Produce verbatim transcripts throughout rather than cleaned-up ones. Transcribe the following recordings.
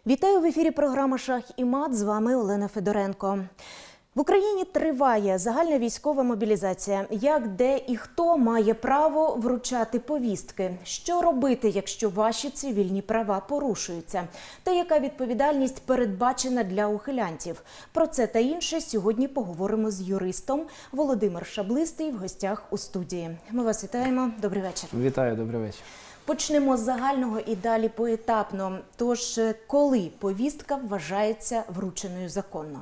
Вітаю в ефірі програма «Шах і мат». З вами Олена Федоренко. В Україні триває загальна військова мобілізація. Як, де і хто має право вручати повістки? Що робити, якщо ваші цивільні права порушуються? Та яка відповідальність передбачена для ухилянтів? Про це та інше сьогодні поговоримо з юристом. Володимир Шаблистий в гостях у студії. Ми вас вітаємо. Добрий вечір. Вітаю, добрий вечір. Почнемо з загального і далі поетапно. Тож, коли повістка вважається врученою законно?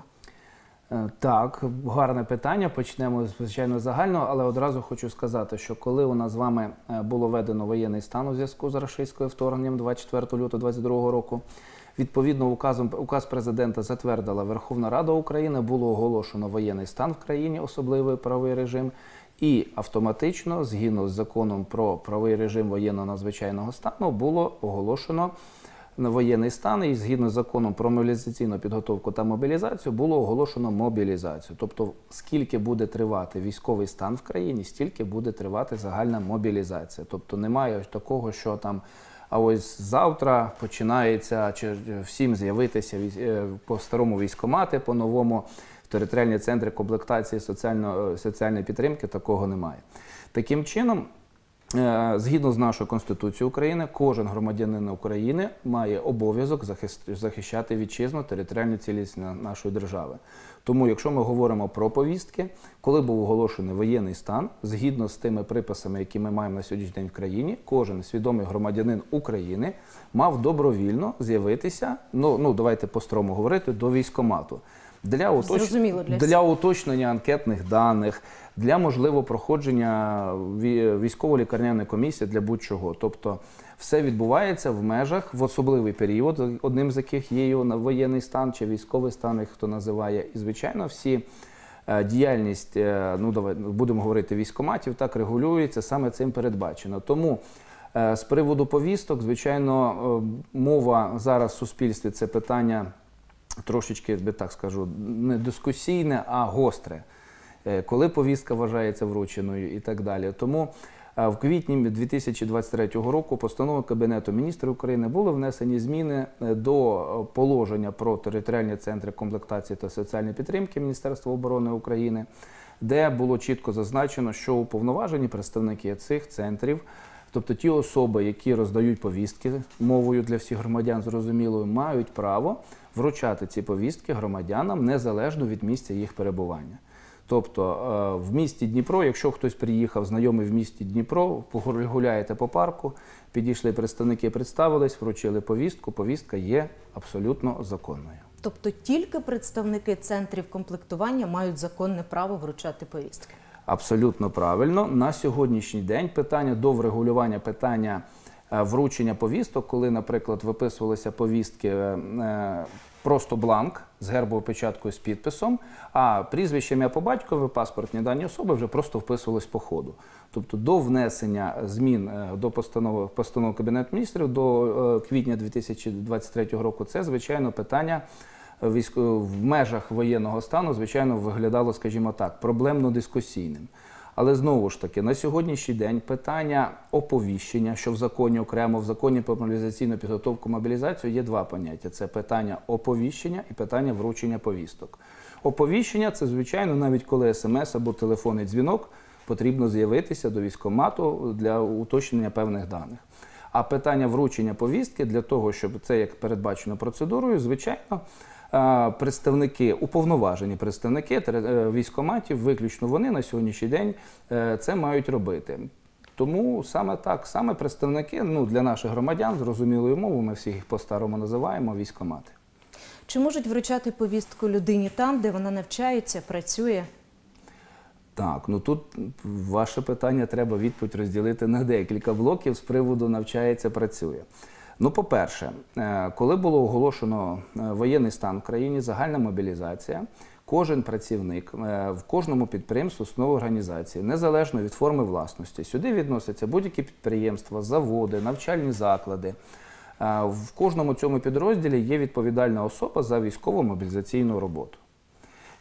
Так, гарне питання. Почнемо, звичайно, загально, але одразу хочу сказати, що коли у нас з вами було введено воєнний стан у зв'язку з рашистським вторгненням двадцять четвертого лютого двадцять другого року, відповідно указом, указ президента затвердила Верховна Рада України, було оголошено воєнний стан в країні, особливий правовий режим, і автоматично, згідно з законом про правовий режим воєнно-надзвичайного стану, було оголошено воєнний стан, і згідно з законом про мобілізаційну підготовку та мобілізацію було оголошено мобілізацію. Тобто, скільки буде тривати військовий стан в країні, стільки буде тривати загальна мобілізація. Тобто немає такого, що там, а ось завтра починається, чи всім з'явитися по старому військкомати, по новому в територіальні центри комплектації соціально, соціальної підтримки, такого немає. Таким чином, згідно з нашою Конституцією України, кожен громадянин України має обов'язок захищати вітчизну, територіальну цілісність нашої держави. Тому, якщо ми говоримо про повістки, коли був оголошений воєнний стан, згідно з тими приписами, які ми маємо на сьогоднішній день в країні, кожен свідомий громадянин України мав добровільно з'явитися, ну, ну давайте по-старому говорити, до військкомату. Для, уточ... для, для уточнення анкетних даних, для, можливо, проходження військово-лікарняної комісії для будь-чого. Тобто все відбувається в межах, в особливий період, одним з яких є воєнний стан чи військовий стан, як хто називає. І, звичайно, всі діяльність, ну, давай, будемо говорити, військкоматів, так регулюється, саме цим передбачено. Тому з приводу повісток, звичайно, мова зараз в суспільстві – це питання трошечки, я так скажу, не дискусійне, а гостре. Коли повістка вважається врученою і так далі. Тому в квітні дві тисячі двадцять третього року постановою Кабінету міністрів України були внесені зміни до положення про територіальні центри комплектації та соціальної підтримки Міністерства оборони України, де було чітко зазначено, що уповноважені представники цих центрів, тобто ті особи, які роздають повістки мовою для всіх громадян зрозумілою, мають право вручати ці повістки громадянам незалежно від місця їх перебування. Тобто в місті Дніпро, якщо хтось приїхав, знайомий в місті Дніпро, гуляєте по парку, підійшли представники, представились, вручили повістку, повістка є абсолютно законною. Тобто тільки представники центрів комплектування мають законне право вручати повістки? Абсолютно правильно. На сьогоднішній день питання до врегулювання питання вручення повісток, коли, наприклад, виписувалися повістки просто бланк з гербовою печаткою з підписом, а прізвище, ім'я по батькові, паспортні дані особи вже просто вписувалось по ходу. Тобто до внесення змін до постанови, постанови Кабінету міністрів до квітня дві тисячі двадцять третього року це, звичайно, питання в межах воєнного стану, звичайно, виглядало, скажімо так, проблемно-дискусійним. Але знову ж таки, на сьогоднішній день питання оповіщення, що в законі окремо, в законі про мобілізаційну підготовку мобілізацію є два поняття. Це питання оповіщення і питання вручення повісток. Оповіщення – це, звичайно, навіть коли смс або телефонний дзвінок, потрібно з'явитися до військкомату для уточнення певних даних. А питання вручення повістки для того, щоб це, як передбачено процедурою, звичайно, представники, уповноважені представники військкоматів, виключно вони на сьогоднішній день це мають робити. Тому саме так, саме представники, ну, для наших громадян, зрозумілою мовою, ми всіх їх по-старому називаємо, військкомати. Чи можуть вручати повістку людині там, де вона навчається, працює? Так, ну тут ваше питання треба відповідь розділити на декілька блоків з приводу навчається, працює. Ну, по-перше, коли було оголошено воєнний стан в країні, загальна мобілізація, кожен працівник в кожному підприємстві, установі організації, незалежно від форми власності, сюди відносяться будь-які підприємства, заводи, навчальні заклади. В кожному цьому підрозділі є відповідальна особа за військово-мобілізаційну роботу.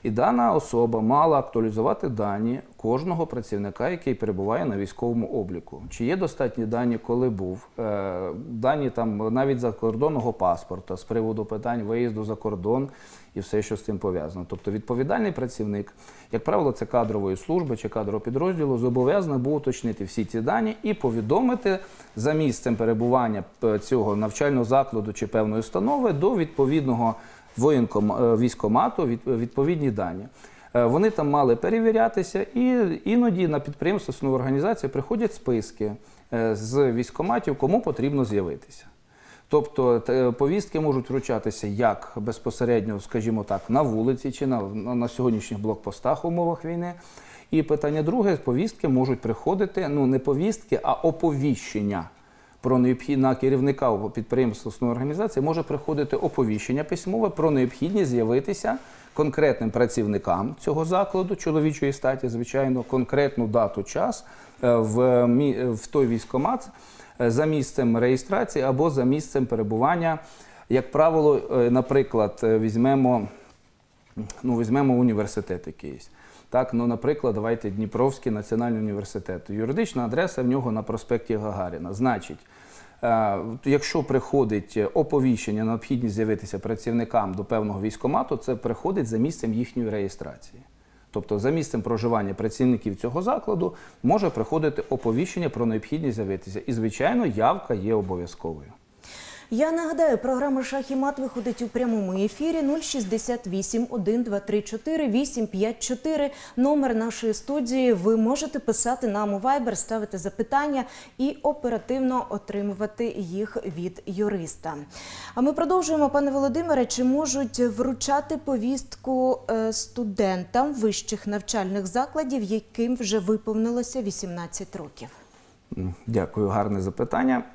І дана особа мала актуалізувати дані кожного працівника, який перебуває на військовому обліку. Чи є достатні дані, коли був, е, дані там навіть закордонного паспорта з приводу питань виїзду за кордон і все, що з цим пов'язано. Тобто відповідальний працівник, як правило, це кадрової служби чи кадрового підрозділу, зобов'язаний був уточнити всі ці дані і повідомити за місцем перебування цього навчального закладу чи певної установи до відповідного воєнком, військкомату відповідні дані. Вони там мали перевірятися, і іноді на підприємство, основну організацію приходять списки з військкоматів, кому потрібно з'явитися. Тобто повістки можуть вручатися як безпосередньо, скажімо так, на вулиці чи на, на сьогоднішніх блокпостах в умовах війни. І питання друге, повістки можуть приходити, ну не повістки, а оповіщення. Про необхід... на керівника підприємства основної організації може приходити оповіщення письмове про необхідність з'явитися конкретним працівникам цього закладу, чоловічої статі, звичайно, конкретну дату, час в, в той військкомат за місцем реєстрації або за місцем перебування. Як правило, наприклад, візьмемо, ну, візьмемо університет якийсь. Так, ну, наприклад, давайте Дніпровський національний університет. Юридична адреса в нього на проспекті Гагаріна. Значить, е, якщо приходить оповіщення, необхідність з'явитися працівникам до певного військкомату, це приходить за місцем їхньої реєстрації. Тобто за місцем проживання працівників цього закладу може приходити оповіщення про необхідність з'явитися. І, звичайно, явка є обов'язковою. Я нагадаю, програма «Шах і мат» виходить у прямому ефірі. Нуль шістдесят вісім, один, два, три, чотири, вісім, п'ять, чотири. Номер нашої студії. Ви можете писати нам у Viber, ставити запитання і оперативно отримувати їх від юриста. А ми продовжуємо, пане Володимире, чи можуть вручати повістку студентам вищих навчальних закладів, яким вже виповнилося вісімнадцять років? Дякую, гарне запитання.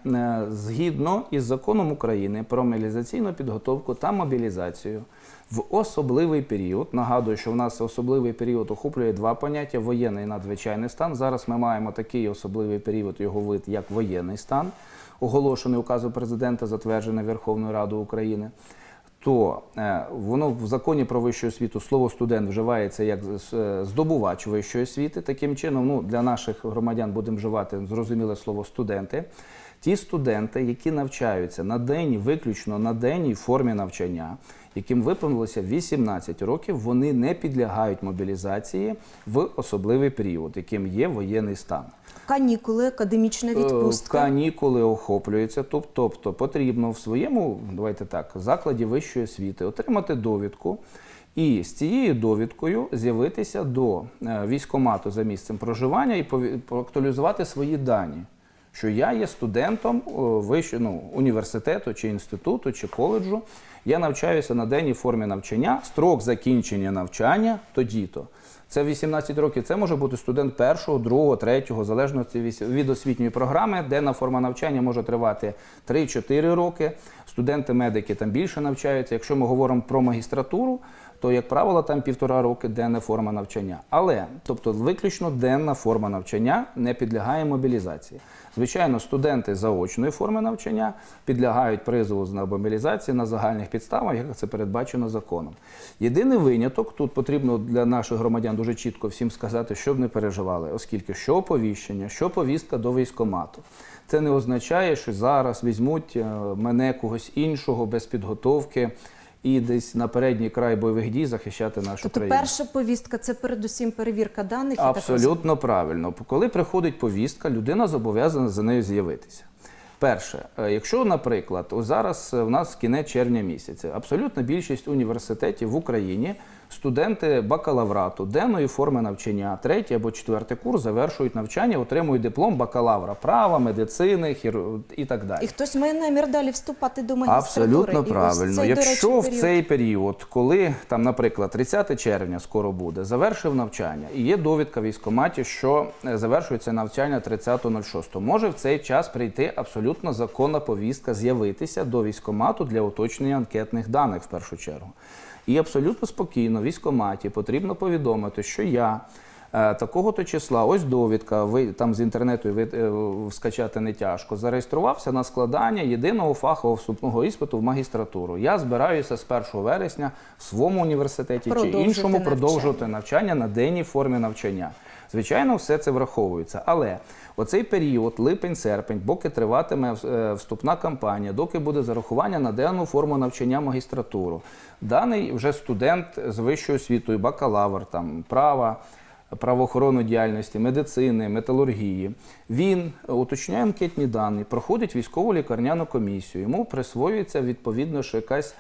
Згідно із законом України про мобілізаційну підготовку та мобілізацію в особливий період, нагадую, що в нас особливий період охоплює два поняття – воєнний і надзвичайний стан. Зараз ми маємо такий особливий період, його вид, як воєнний стан, оголошений указом президента, затверджений Верховною Радою України. То е, воно в законі про вищу освіту слово «студент» вживається як здобувач вищої освіти. Таким чином, ну, для наших громадян будемо вживати зрозуміле слово «студенти». Ті студенти, які навчаються на денній, виключно на денній формі навчання, яким виповнилося вісімнадцять років, вони не підлягають мобілізації в особливий період, яким є воєнний стан. Канікули, академічна відпустка. Канікули охоплюються, тобто потрібно в своєму, давайте так, закладі вищої освіти отримати довідку і з цією довідкою з'явитися до військкомату за місцем проживання і актуалізувати свої дані, що я є студентом вищого, ну, університету чи інституту чи коледжу, я навчаюся на денній формі навчання, строк закінчення навчання тоді-то. Це вісімнадцять років, це може бути студент першого, другого, третього, в залежності від освітньої програми. Денна форма навчання може тривати три-чотири роки. Студенти-медики там більше навчаються. Якщо ми говоримо про магістратуру, то, як правило, там півтора роки денна форма навчання. Але, тобто, виключно денна форма навчання не підлягає мобілізації. Звичайно, студенти заочної форми навчання підлягають призову на мобілізації на загальних підставах, як це передбачено законом. Єдиний виняток, тут потрібно для наших громадян дуже чітко всім сказати, щоб не переживали, оскільки що оповіщення, що повістка до військкомату. Це не означає, що зараз візьмуть мене когось іншого без підготовки і десь на передній край бойових дій захищати нашу тобто країну. Перша повістка – це передусім перевірка даних? Абсолютно правильно. Коли приходить повістка, людина зобов'язана за нею з'явитися. Перше, якщо, наприклад, ось зараз в нас кінець червня місяця, абсолютна більшість університетів в Україні, студенти бакалаврату, денної форми навчання, третій або четвертий курс завершують навчання, отримують диплом бакалавра права, медицини хір... і так далі. І хтось має намір далі вступати до магістратури. Абсолютно правильно. Цей, якщо речі, в цей період, коли, там, наприклад, тридцяте червня скоро буде, завершив навчання, і є довідка в військкоматі, що завершується навчання тридцятого шостого, може в цей час прийти абсолютно законна повістка з'явитися до військкомату для уточнення анкетних даних в першу чергу. І абсолютно спокійно в військкоматі потрібно повідомити, що я такого-то числа, ось довідка, ви там з інтернету ви, е, скачати не тяжко, зареєструвався на складання єдиного фахового вступного іспиту в магістратуру. Я збираюся з першого вересня в своєму університеті чи іншому навчання. продовжувати навчання на денній формі навчання. Звичайно, все це враховується, але оцей період, липень-серпень, поки триватиме вступна кампанія, доки буде зарахування на денну форму навчання магістратуру, даний вже студент з вищою освітою, бакалавр, там, права, правоохоронної діяльності, медицини, металургії, він уточняє анкетні дані, проходить військову лікарняну комісію, йому присвоюється відповідно, що якась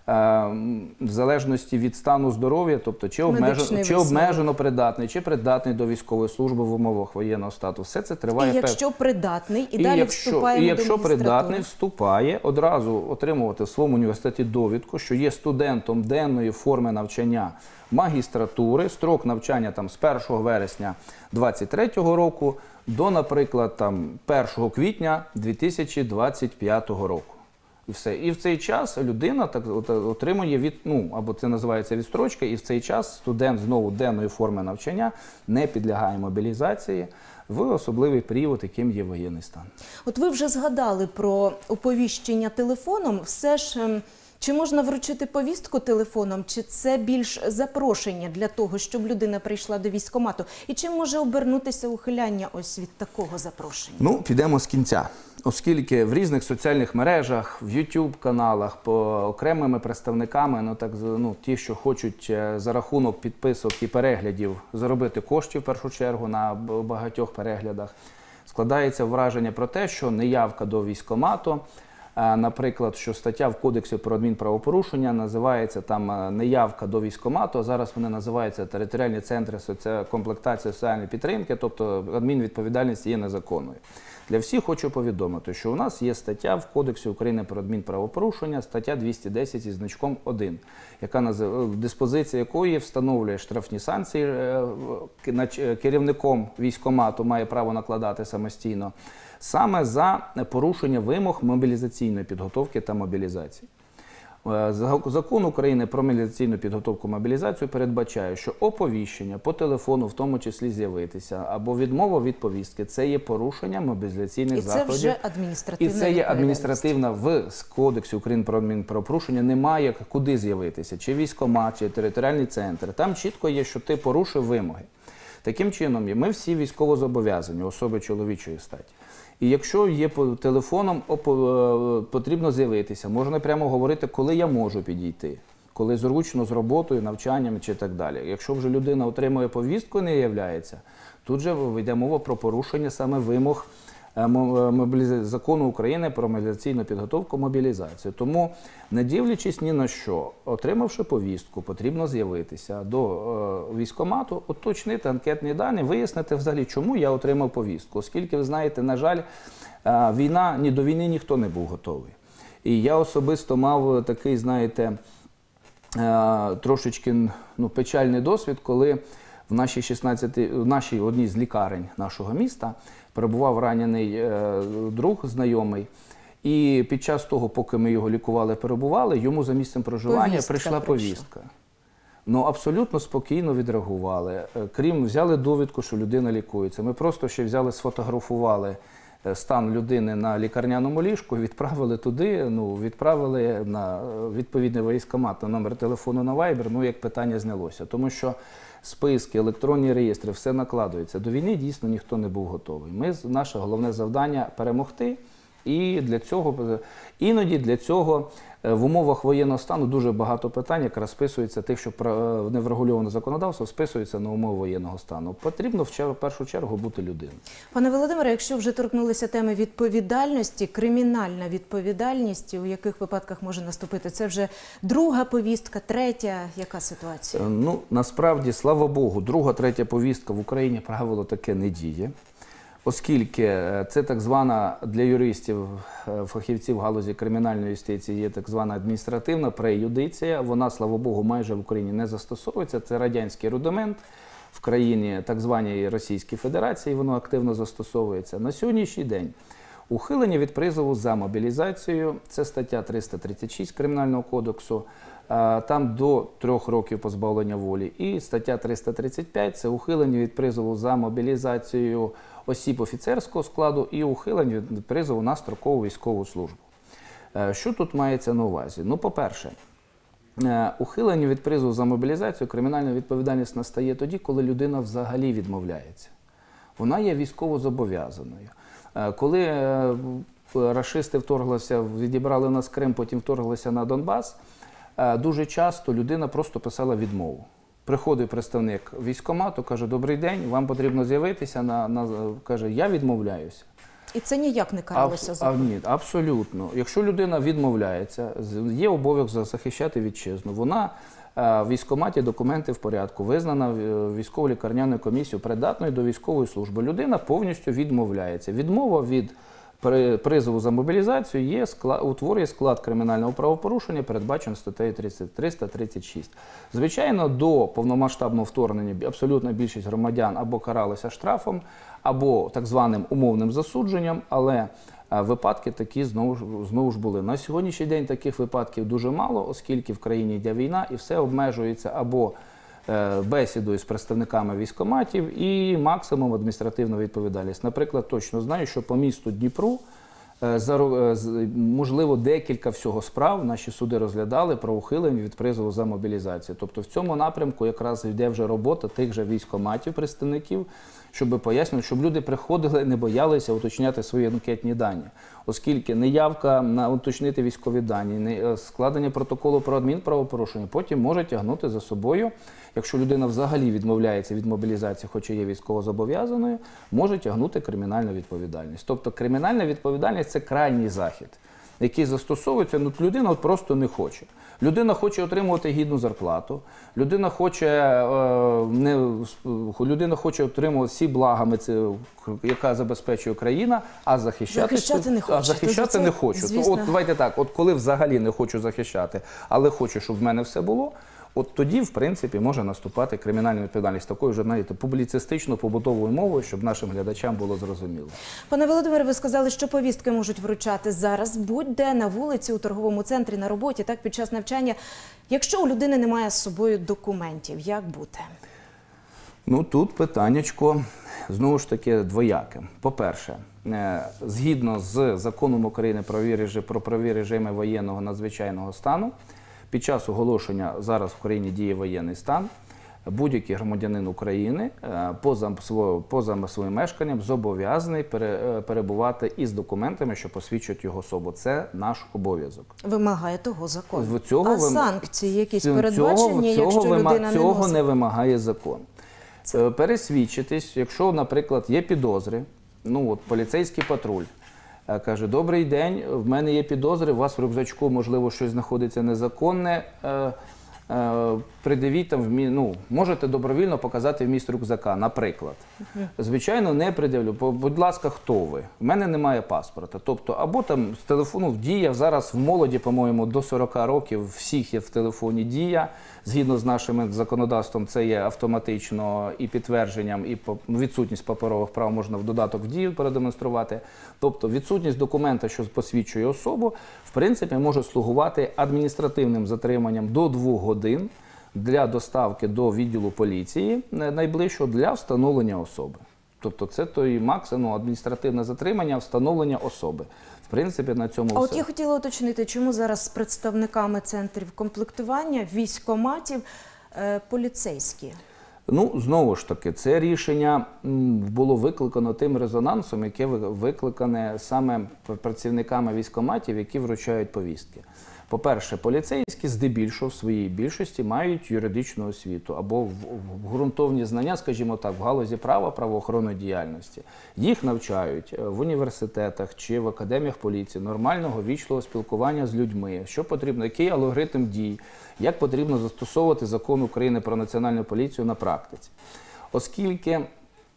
в залежності від стану здоров'я, тобто чи обмежено, чи обмежено придатний, чи придатний до військової служби в умовах воєнного статусу. Все це триває. І якщо придатний, і, і далі якщо, вступає і до якщо придатний, магістратури. вступає, одразу отримувати в своєму університеті довідку, що є студентом денної форми навчання магістратури, строк навчання там з першого вересня двадцять третього року до, наприклад, там першого квітня дві тисячі двадцять п'ятого року. І все. І в цей час людина так от, отримує від, ну, або це називається відстрочка, і в цей час студент знову денної форми навчання не підлягає мобілізації в особливий період, яким є воєнний стан. От ви вже згадали про оповіщення телефоном. Все ж, ем, чи можна вручити повістку телефоном, чи це більш запрошення для того, щоб людина прийшла до військкомату? І чим може обернутися ухиляння ось від такого запрошення? Ну, підемо з кінця. Оскільки в різних соціальних мережах, в ютуб-каналах, по окремими представниками, ну, так, ну, ті, що хочуть за рахунок підписок і переглядів заробити коштів в першу чергу на багатьох переглядах, складається враження про те, що неявка до військкомату, наприклад, що стаття в Кодексі про адмінправопорушення називається там неявка до військкомату, а зараз вони називаються територіальні центри соці... комплектації соціальної підтримки, тобто адмінвідповідальність є незаконною. Для всіх хочу повідомити, що у нас є стаття в Кодексі України про адмінправопорушення, стаття двісті десять із значком один, яка назив... диспозиція якої встановлює штрафні санкції, керівником військкомату має право накладати самостійно, саме за порушення вимог мобілізаційної підготовки та мобілізації. Закон України про мобілізаційну підготовку і мобілізацію передбачає, що оповіщення по телефону, в тому числі з'явитися, або відмова від повістки – це є порушення мобілізаційних заходів. І це вже адміністративна І це є адміністративна в Кодексі України про адмінправопорушення. Немає куди з'явитися, чи військкомат, чи територіальний центр. Там чітко є, що ти порушив вимоги. Таким чином, ми всі військовозобов'язані, особи чоловічої статі. І якщо є по телефоном, потрібно з'явитися. Можна прямо говорити, коли я можу підійти, коли зручно з роботою, навчанням чи так далі. Якщо вже людина отримує повістку і не являється, тут же йде мова про порушення саме вимог Закону України про мобілізаційну підготовку і мобілізацію. Тому, не дивлячись ні на що, отримавши повістку, потрібно з'явитися до військкомату, уточнити анкетні дані, вияснити взагалі, чому я отримав повістку. Оскільки, ви знаєте, на жаль, війна, ні до війни ніхто не був готовий. І я особисто мав такий, знаєте, трошечки ну, печальний досвід, коли в нашій, шістнадцятій, в нашій одній з лікарень нашого міста перебував ранений е, друг, знайомий, і під час того, поки ми його лікували, перебували, йому за місцем проживання повістка прийшла прийшла. повістка. Ну, абсолютно спокійно відреагували. Крім, взяли довідку, що людина лікується. Ми просто ще взяли, сфотографували стан людини на лікарняному ліжку, відправили туди, ну, відправили на відповідний військкомат, на номер телефону на Viber, ну, як питання знялося. Тому що списки, електронні реєстри, все накладується. До війни дійсно ніхто не був готовий. Ми, наше головне завдання – перемогти. І для цього, іноді для цього в умовах воєнного стану дуже багато питань, якраз списується тих, що не врегульовано законодавство, списується на умови воєнного стану. Потрібно в першу чергу бути людиною. Пане Володимире, якщо вже торкнулися теми відповідальності, кримінальна відповідальність, у яких випадках може наступити? Це вже друга повістка, третя, яка ситуація? Ну, насправді, слава Богу, друга, третя повістка в Україні правило таке не діє. Оскільки це так звана для юристів, фахівців в галузі кримінальної юстиції є так звана адміністративна преюдиція, вона, слава Богу, майже в Україні не застосовується. Це радянський рудимент в країні так званій Російській Федерації, воно активно застосовується. На сьогоднішній день Ухилення від призову за мобілізацією – це стаття триста тридцять шість Кримінального кодексу, там до трьох років позбавлення волі. І стаття триста тридцять п'ять – це ухилення від призову за мобілізацією осіб офіцерського складу і ухилення від призову на строкову військову службу. Що тут мається на увазі? Ну, по-перше, ухилення від призову за мобілізацію, кримінальна відповідальність настає тоді, коли людина взагалі відмовляється. Вона є військовозобов'язаною. Коли рашисти вторглися, відібрали у нас Крим, потім вторглися на Донбас, дуже часто людина просто писала відмову. Приходить представник військкомату, каже: добрий день, вам потрібно з'явитися, на, на, каже, я відмовляюся. І це ніяк не каралося а, а, ні, абсолютно. Якщо людина відмовляється, є обов'язок захищати вітчизну. Вона в військкоматі, документи в порядку, визнана військово-лікарняною комісією придатною до військової служби. Людина повністю відмовляється. Відмова від призову за мобілізацію є, склад, утворює склад кримінального правопорушення, передбачено статтею триста тридцять шість. Звичайно, до повномасштабного вторгнення абсолютна більшість громадян або каралися штрафом, або так званим умовним засудженням, але випадки такі знову ж, знову ж були. На сьогоднішній день таких випадків дуже мало, оскільки в країні йде війна і все обмежується або бесідою з представниками військкоматів і максимум адміністративна відповідальність. Наприклад, точно знаю, що по місту Дніпру, можливо, декілька всього справ наші суди розглядали про ухилення від призову за мобілізацію. Тобто в цьому напрямку якраз йде вже робота тих же військкоматів, представників, щоб пояснити, щоб люди приходили, не боялися уточняти свої анкетні дані. Оскільки неявка на уточнити військові дані, складення протоколу про адмінправопорушення потім може тягнути за собою, якщо людина взагалі відмовляється від мобілізації, хоча є військовозобов'язаною, може тягнути кримінальну відповідальність. Тобто кримінальна відповідальність – це крайній захід, який застосовується, ну, людина от просто не хоче. Людина хоче отримувати гідну зарплату, людина хоче, е, не, людина хоче отримувати всі блага, яка забезпечує країна, а захищати, захищати не хоче. А захищати це, не хочу. Звісно... То, от давайте так, от коли взагалі не хочу захищати, але хочу, щоб в мене все було, от тоді, в принципі, може наступати кримінальна відповідальність такою вже, знаєте, публіцистично-побутовою мовою, щоб нашим глядачам було зрозуміло. Пане Володимире, ви сказали, що повістки можуть вручати зараз будь-де, на вулиці, у торговому центрі, на роботі, так, під час навчання. Якщо у людини немає з собою документів, як бути? Ну, тут питаннячко, знову ж таки, двояке. По-перше, згідно з Законом України про правові режими воєнного надзвичайного стану, під час оголошення зараз в країні діє воєнний стан, будь-який громадянин України поза, поза своїм мешканням зобов'язаний перебувати із документами, що посвідчують його особу. Це наш обов'язок. Вимагає того закон. Цього а вим... санкції якісь цього, передбачені, цього, якщо вима... людина цього не носить? не вимагає закон. Це... Пересвідчитись, якщо, наприклад, є підозри, ну от поліцейський патруль, каже: добрий день, в мене є підозри, у вас в рюкзачку, можливо, щось знаходиться незаконне, е, е, придивіть там, ну, можете добровільно показати вміст рюкзака, наприклад. Звичайно, не придивлю. Будь ласка, хто ви? В мене немає паспорта. Тобто, або там з телефону Дія, зараз в молоді, по-моєму, до сорока років всіх є в телефоні Дія. Згідно з нашим законодавством, це є автоматично і підтвердженням, і відсутність паперових прав можна в додаток в Дію продемонструвати. Тобто відсутність документа, що посвідчує особу, в принципі, може слугувати адміністративним затриманням до двох годин для доставки до відділу поліції найближчого для встановлення особи. Тобто це той максимум адміністративне затримання, встановлення особи. В принципі, на цьому а все. От я хотіла уточнити, чому зараз з представниками центрів комплектування, військкоматів, е, поліцейські? Ну, знову ж таки, це рішення було викликано тим резонансом, яке викликане саме працівниками військкоматів, які вручають повістки. По-перше, поліцейські здебільшого в своїй більшості мають юридичну освіту або ґрунтовні знання, скажімо так, в галузі права, правоохоронної діяльності. Їх навчають в університетах чи в академіях поліції нормального вічливого спілкування з людьми, що потрібно, який алгоритм дій, як потрібно застосовувати закон України про національну поліцію на практиці. Оскільки е,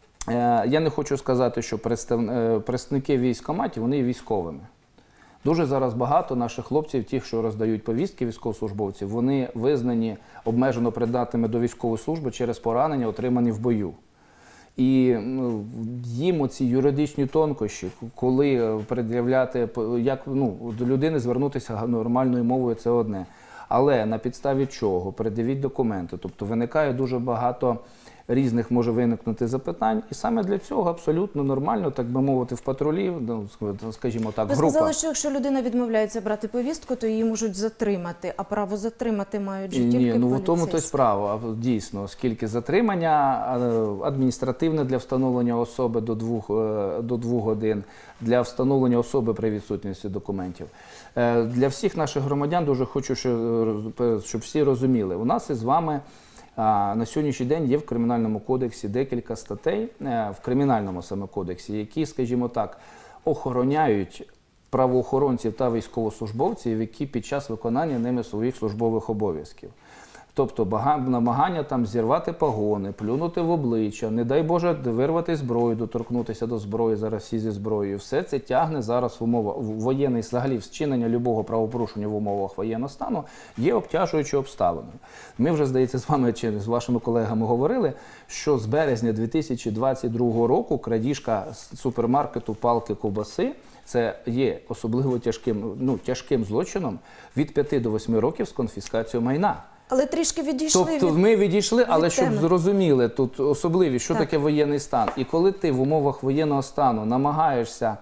я не хочу сказати, що представ, е, представники військкоматів, вони є військовими. Дуже зараз багато наших хлопців, тих, що роздають повістки військовослужбовців, вони визнані обмежено придатними до військової служби через поранення, отримані в бою. І ну, їм оці юридичні тонкощі, коли пред'являти, як ну, до людини звернутися нормальною мовою, це одне. Але на підставі чого? Пред'явіть документи. Тобто виникає дуже багато різних може виникнути запитань. І саме для цього абсолютно нормально, так би мовити, в патрулі, ну, скажімо так, Ви група. Ви сказали, що якщо людина відмовляється брати повістку, то її можуть затримати, а право затримати мають же тільки Ні, ну в поліцейські. тому то й справа, дійсно, оскільки затримання адміністративне для встановлення особи до двох, до двох годин, для встановлення особи при відсутності документів. Для всіх наших громадян дуже хочу, щоб всі розуміли, у нас із вами на сьогоднішній день є в Кримінальному кодексі декілька статей, в Кримінальному саме кодексі, які, скажімо так, охороняють правоохоронців та військовослужбовців, які під час виконання ними своїх службових обов'язків. Тобто намагання там зірвати погони, плюнути в обличчя, не дай Боже вирвати зброю, доторкнутися до зброї, зараз всі зі зброєю. Все це тягне зараз в умовах воєнний, взагалі вчинення любого правопорушення в умовах воєнного стану є обтяжуючою обставиною. Ми вже, здається, з вами чи з вашими колегами говорили, що з березня дві тисячі двадцять другого року крадіжка з супермаркету палки ковбаси це є особливо тяжким, ну, тяжким злочином від п'яти до восьми років з конфіскацією майна. Але трішки відійшли Тобто від ми відійшли, але від щоб теми. зрозуміли тут особливість, що Так. таке воєнний стан. І коли ти в умовах воєнного стану намагаєшся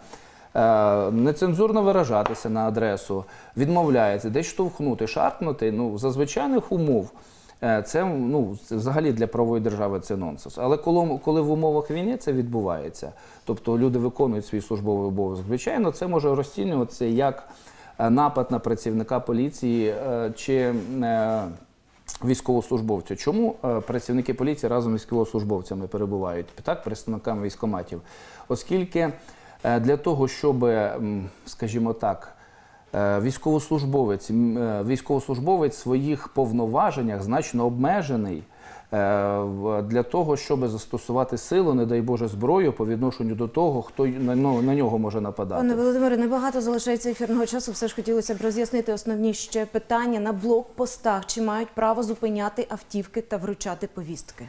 е, нецензурно виражатися на адресу, відмовляється, десь штовхнути, шарпнути, ну, за звичайних умов, е, це, ну, це взагалі для правової держави це нонсенс. Але коли, коли в умовах війни це відбувається, тобто люди виконують свій службовий обов'язок, звичайно, це може розцінюватися як напад на працівника поліції е, чи е, військовослужбовця. Чому е, працівники поліції разом з військовослужбовцями перебувають? Так, представниками військкоматів. Оскільки е, для того, щоб, м, скажімо так, е, військовослужбовець, м, е, військовослужбовець в своїх повноваженнях значно обмежений е, в- для того, щоб застосувати силу, не дай Боже, зброю по відношенню до того, хто й- на, ну, на нього може нападати. Пане Володимире, небагато залишається ефірного часу. Все ж хотілося б роз'яснити основні ще питання на блокпостах. Чи мають право зупиняти автівки та вручати повістки?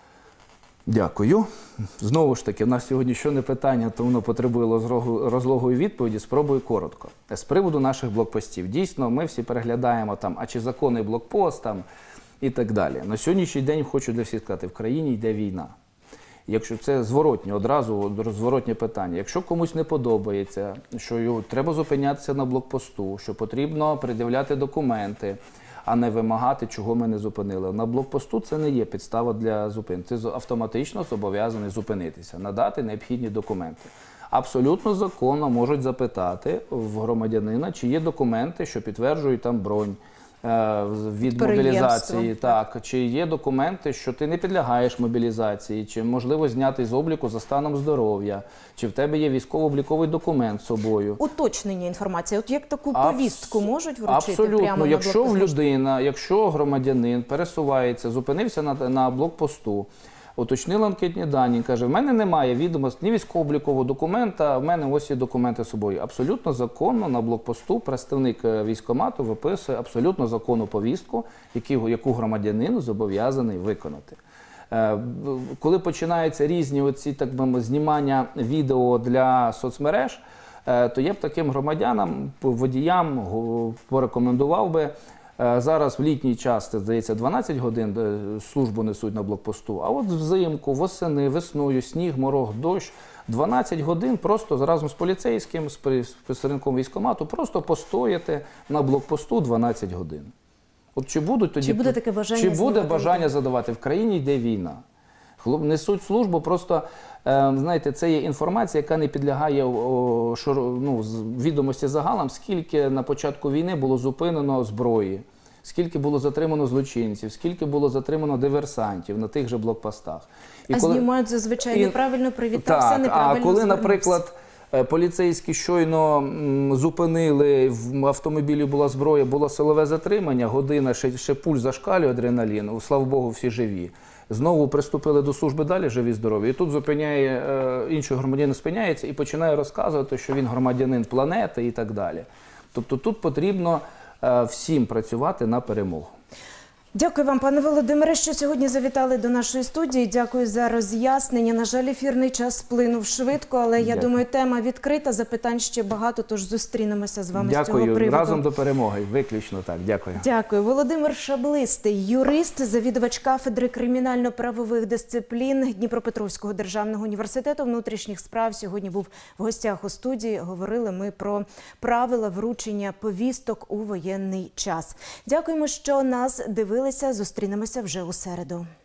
Дякую. Знову ж таки, в нас сьогодні що не питання, то воно потребує розлогу- розлогої відповіді. Спробую коротко. З приводу наших блокпостів. Дійсно, ми всі переглядаємо, там, а чи законний блокпост там, і так далі. На сьогоднішній день хочу для всіх сказати, в країні йде війна. Якщо це зворотнє, одразу зворотнє питання. Якщо комусь не подобається, що його треба зупинятися на блокпосту, що потрібно пред'являти документи, а не вимагати, чого ми не зупинили. На блокпосту це не є підстава для зупинки. Ти автоматично зобов'язаний зупинитися, надати необхідні документи. Абсолютно законно можуть запитати в громадянина, чи є документи, що підтверджують там бронь е, від мобілізації, так, чи є документи, що ти не підлягаєш мобілізації, чи можливо знятий з обліку за станом здоров'я, чи в тебе є військово-обліковий документ з собою. Уточнення інформації. От як таку Абс- повістку можуть вручити Абсолютно. прямо на Якщо в блокпост? людина, якщо громадянин пересувається, зупинився на, на блокпосту, уточнив анкетні дані, каже, в мене немає відомостей, ні військово-облікового документа, в мене ось є документи з собою. Абсолютно законно на блокпосту представник е, військкомату виписує абсолютно законну повістку, яку, яку громадянин зобов'язаний виконати. Е, в- Коли починаються різні оці, так би мовити, знімання відео для соцмереж, е, то я б таким громадянам, водіям го- порекомендував би, е, зараз в літній час, це, здається, дванадцять годин е, службу несуть на блокпосту, а от взимку, восени, весною, сніг, морог, дощ, дванадцять годин просто разом з поліцейським, з при- з представником військкомату, просто постояти на блокпосту дванадцять годин. От чи будуть тоді Чи буде таке бажання чи буде знімати бажання відео? задавати? В країні йде війна. Хлоп несуть службу, просто е, знаєте, це є інформація, яка не підлягає о, шир, ну, з- відомості загалом, скільки на початку війни було зупинено зброї, скільки було затримано злочинців, скільки було затримано диверсантів на тих же блокпостах. І А знімають зазвичай і- неправильно, привітався, так, неправильно а коли, звернувся. наприклад, е, поліцейські щойно м, зупинили, в автомобілі була зброя, було силове затримання, година, ще, ще пульс зашкалює, адреналін, слава Богу, всі живі. Знову приступили до служби далі, живі, здорові. І тут зупиняє, е, інший громадянин спиняється і починає розказувати, що він громадянин планети і так далі. Тобто тут потрібно е, всім працювати на перемогу. Дякую вам, пане Володимире, що сьогодні завітали до нашої студії. Дякую за роз'яснення. На жаль, ефірний час сплинув швидко, але Дякую. я думаю, тема відкрита, запитань ще багато, тож зустрінемося з вами Дякую. з цього приводу. Дякую. Разом до перемоги. Виключно так. Дякую. Дякую. Володимир Шаблистий, юрист, завідувач кафедри кримінально-правових дисциплін Дніпропетровського державного університету внутрішніх справ. Сьогодні був в гостях у студії. Говорили ми про правила вручення повісток у воєнний час. Дякуємо, що нас дивилися. Зустрінемося вже у середу.